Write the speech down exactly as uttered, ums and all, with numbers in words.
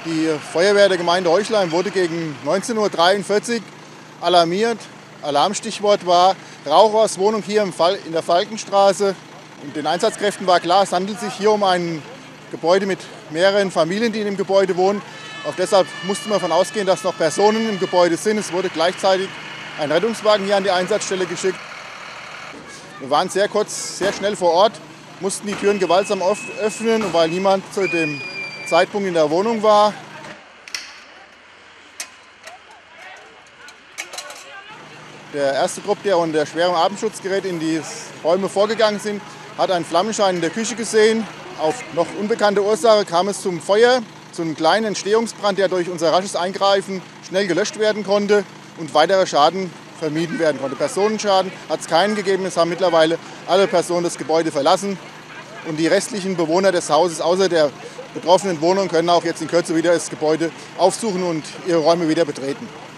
Die Feuerwehr der Gemeinde Heuchlheim wurde gegen neunzehn Uhr dreiundvierzig alarmiert. Alarmstichwort war Rauch aus Wohnung hier im Fall, in der Falkenstraße. Und den Einsatzkräften war klar, es handelt sich hier um ein Gebäude mit mehreren Familien, die in dem Gebäude wohnen. Auch deshalb musste man davon ausgehen, dass noch Personen im Gebäude sind. Es wurde gleichzeitig ein Rettungswagen hier an die Einsatzstelle geschickt. Wir waren sehr kurz, sehr schnell vor Ort, mussten die Türen gewaltsam öffnen, weil niemand zu dem Zeitpunkt in der Wohnung war. Der erste Trupp, der unter schwerem Atemschutzgerät in die Räume vorgegangen sind, hat einen Flammenschein in der Küche gesehen. Auf noch unbekannte Ursache kam es zum Feuer, zu einem kleinen Entstehungsbrand, der durch unser rasches Eingreifen schnell gelöscht werden konnte und weitere Schaden vermieden werden konnte. Personenschaden hat es keinen gegeben. Es haben mittlerweile alle Personen das Gebäude verlassen. Und die restlichen Bewohner des Hauses außer der betroffenen Wohnung können auch jetzt in Kürze wieder das Gebäude aufsuchen und ihre Räume wieder betreten.